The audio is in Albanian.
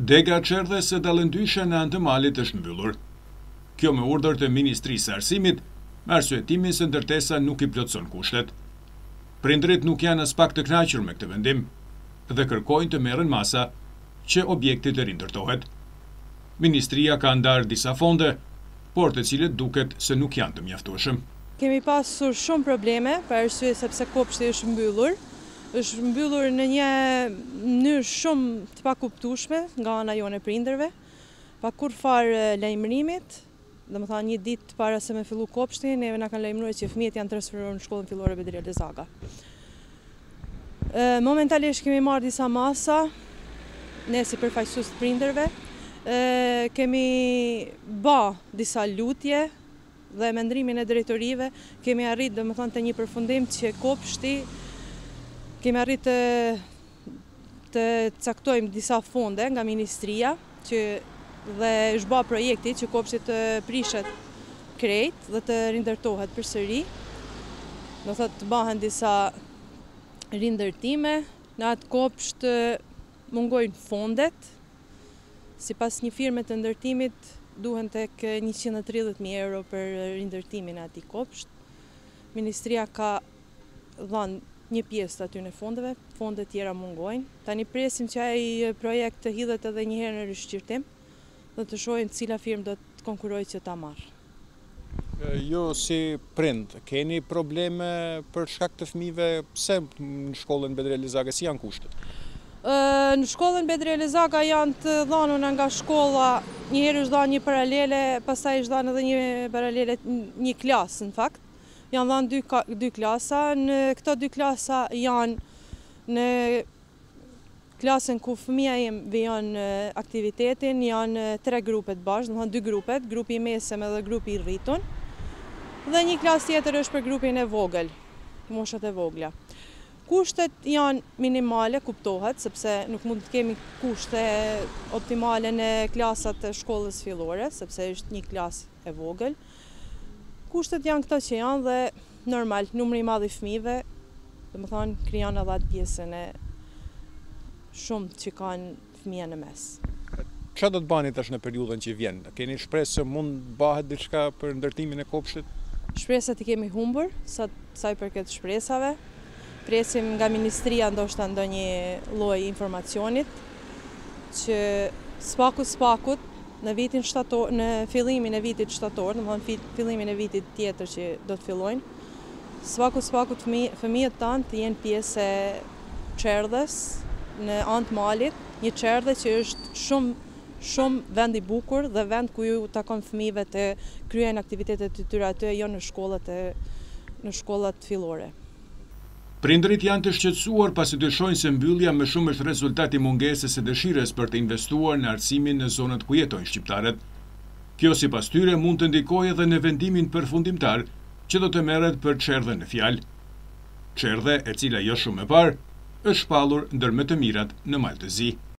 Dega Çerdhe së Dallëndyshe në anë të malit është mbyllur. Kjo me urdhër të Ministrisë së Arsimit, me arsyetimin se ndërtesa nuk i plotëson kushtet. Prindrit nuk janë as pak të kënaqur me këtë vendim dhe kërkojnë të merren masa që objekti të rindërtohet. Ministria ka ndarë disa fonde, por të cilët duket se nuk janë të mjaftueshëm. Kemi pasur shumë probleme për arsye sepse kopshti është mbyllur. Është mbyllur në një mënyrë shumë të pakuptueshme nga ana jone prindërve, pa kurrfarë lajmërimit. Domethënë një ditë para se me fillu kopshti, neve na kanë lajmëruar që fëmijët janë transferuar në shkollën fillore Bedri Lezaga. Momentalisht kemi marrë disa masa, ne si përfaqësues të prindërve, kemi bë disa lutje dhe me ndrimin e drejtorive kemi arritë domethënë të një përfundim që kopshti kemi arritë të caktojmë disa fonde nga Ministria dhe është bërë projekti që kopshti të prishet krejt dhe të rindërtohet përsëri. Do thotë të bëhen disa rindërtime, në atë kopsht mungojnë fondet. Sipas një firme të ndërtimit duhen tek 130.000 euro për rindërtimin e atij kopsht. Ministria ka dhënë një pjesë të atyre fondeve, fondet tjera mungojnë. Tani presim që ai projekt të hidhet edhe një herë në rishqyrtim dhe të shohin cila firmë do të konkurrojë që ta marrë. Jo si prind, keni probleme për shkak të fëmijëve, pse në shkollën Bedri Lezaga si janë kushtet? Në shkollën Bedri Lezaga janë të dhënuna nga shkolla, një herë është dhënë një paralele, pastaj është dhënë edhe një paralele, një klasë në fakt. Janë dhënë dy klasa, në këto dy klasa janë në klasën ku fëmija im vijon aktivitetin, janë 3 grupet bashkë, domethënë 2 grupet, grupi i mesëm edhe grupi i rritur. Dhe një klasë tjetër është për grupin e vogël, moshat e vogla. Kushtet janë minimale, kuptohet, sepse nuk mund të kemi kushte optimale në klasat e shkollës fillore, sepse është një klasë e vogël. Kushtet janë këto që janë dhe normal, numri i madh i fëmijëve, domethënë krijon edhe atë pjesën e shumë që kanë fëmijë në mes. Çfarë do të bani tash në periudhën që vjen? Keni shpresë se mund bëhet diçka për ndërtimin e kopshtit? Shpresat i kemi humbur, sa i përket shpresave. Presim nga Ministria ndoshta ndonjë lloj informacionit që spakut në vitin shtator, në fillimin e vitit shtator, domethënë fillimin e vitit tjetër që do të fillojnë, spakut fëmijët tanë të jenë pjesë e Çerdhes në anë të malit, një Çerdhe që është shumë vend i bukur dhe vend ku ju takon fëmijëve të kryejnë aktivitetet e tyre aty, jo në shkollat fillore. Prindrit janë të shqetësuar pasi dyshojnë se mbyllja më shumë është rezultati mungesës së dëshirës për të investuar në arsimin në zonat ku jetojnë shqiptarët. Kjo sipas tyre mund të ndikojë edhe në vendimin përfundimtar që do të merret për Çerdhe në fjalë. Çerdhe, e cila jo shumë e parë, është shpallur ndër më të mirat në Maltëzi.